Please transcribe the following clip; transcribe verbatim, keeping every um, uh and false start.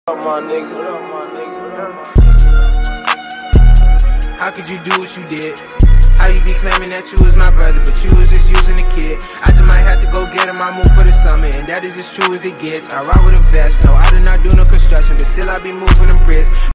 What up, my nigga? What up, my nigga? What up, my nigga? How could you do what you did? How you be claiming that you was my brother, but you was just using the kid? I just might have to go get him, I move for the summer, and that is as true as it gets. I ride with a vest, no, I do not do no construction, but still I be moving them bricks.